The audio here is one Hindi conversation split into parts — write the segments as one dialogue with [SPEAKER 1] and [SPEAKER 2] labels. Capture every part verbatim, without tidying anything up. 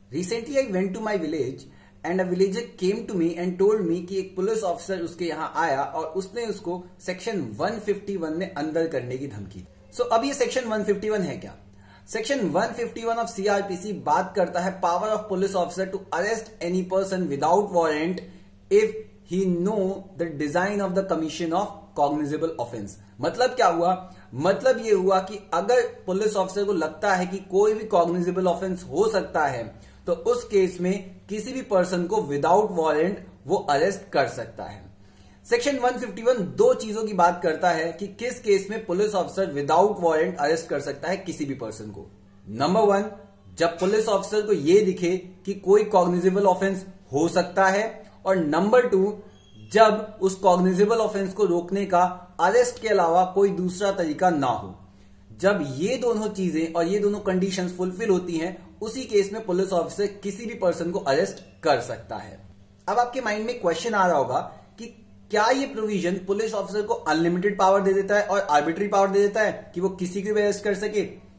[SPEAKER 1] Recently I went to my village and a villager came to me and told me कि एक पुलिस ऑफिसर उसके यहाँ आया और उसने उसको सेक्शन वन फिफ्टी वन में अंदर करने की धमकी दी। सो so, अब ये सेक्शन वन फिफ्टी वन है क्या? Section one fifty one of CrPC बात करता है power of police officer to arrest any person without warrant if he know the design of the commission of cognizable offence. मतलब क्या हुआ? मतलब ये हुआ कि अगर पुलिस ऑफिसर को लगता है कि कोई भी कॉग्निजेबल ऑफेंस हो सकता है तो उस केस में किसी भी पर्सन को विदाउट वारंट वो अरेस्ट कर सकता है। सेक्शन वन फिफ्टी वन दो चीजों की बात करता है कि किस केस में police officer without warrant arrest कर सकता है किसी भी पर्सन को। नंबर वन, जब पुलिस ऑफिसर को यह दिखे कि कोई कॉग्निजेबल ऑफेंस हो सकता है, और नंबर टू, जब उस कॉग्निजेबल ऑफेंस को रोकने का अरेस्ट के अलावा कोई दूसरा तरीका ना हो। जब ये दोनों चीजें और ये दोनों कंडीशंस फुलफिल होती हैं, उसी केस में पुलिस ऑफिसर किसी भी पर्सन को अरेस्ट कर सकता है। अब आपके माइंड में क्वेश्चन आ रहा होगा कि क्या ये प्रोविजन पुलिस ऑफिसर को अनलिमिटेड पावर दे देता है और आर्बिट्री पावर दे देता है कि वो किसी को भी अरेस्ट कर सके?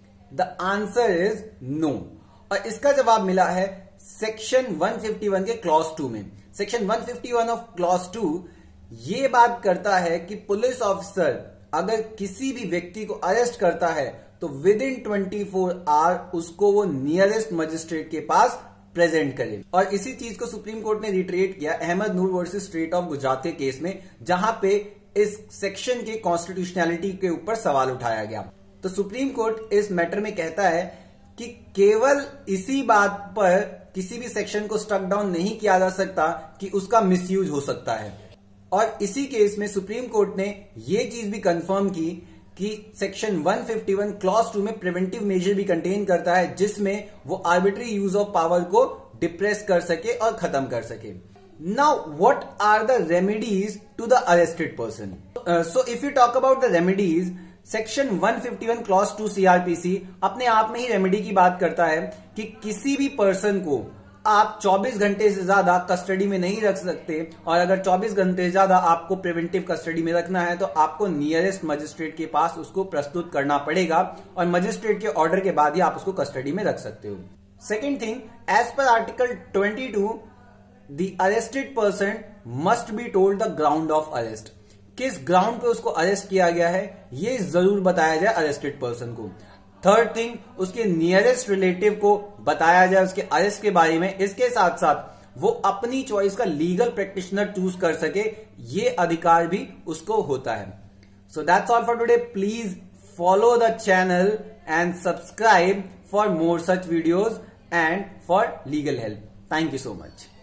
[SPEAKER 1] The answer is no. और इसका जवाब मिला है सेक्शन वन फिफ्टी वन के क्लॉज टू में। Section one fifty one of clause two ये बात करता है कि पुलिस ऑफिसर अगर किसी भी व्यक्ति को अरेस्ट करता है तो within twenty four hour उसको वो नियरेस्ट मजिस्ट्रेट के पास प्रेजेंट करे। और इसी चीज को सुप्रीम कोर्ट ने रिट्रेट किया Ahmed Noor versus state of Gujarat के केस में, जहां पे इस सेक्शन के कॉन्स्टिट्यूशनैलिटी के ऊपर सवाल उठाया गया। तो सुप्रीम कोर्ट इस मैटर में कहता है कि केवल इसी बात पर किसी भी सेक्शन को स्ट्रक डाउन नहीं किया जा सकता कि उसका मिसयूज हो सकता है। और इसी केस में सुप्रीम कोर्ट ने यह चीज भी कंफर्म की कि section one fifty one clause two में प्रिवेंटिव मेजर भी कंटेन करता है, जिसमें वो आर्बिट्री यूज ऑफ पावर को डिप्रेस कर सके और खत्म कर सके। Now what are the remedies to the arrested person? So if you talk about the remedies, section one fifty one clause two CrPC अपने आप में ही रेमेडी की बात करता है कि किसी भी पर्सन को आप चौबीस घंटे से ज्यादा कस्टडी में नहीं रख सकते, और अगर चौबीस घंटे से ज्यादा आपको प्रिवेंटिव कस्टडी में रखना है तो आपको नियरेस्ट मजिस्ट्रेट के पास उसको प्रस्तुत करना पड़ेगा, और मजिस्ट्रेट के ऑर्डर के बाद ही आप उसको कस्टडी में रख सकते हो। सेकेंड थिंग, एज पर article twenty two, the arrested person must be told the ground of arrest. किस ग्राउंड पे उसको अरेस्ट किया गया है ये जरूर बताया जाए अरेस्टेड पर्सन को। थर्ड थिंग, उसके नियरेस्ट रिलेटिव को बताया जाए उसके अरेस्ट के बारे में। इसके साथ साथ वो अपनी चॉइस का लीगल प्रैक्टिशनर चूज कर सके, ये अधिकार भी उसको होता है। So that's all for today. Please follow the channel and subscribe for more such videos and for legal help. Thank you so much.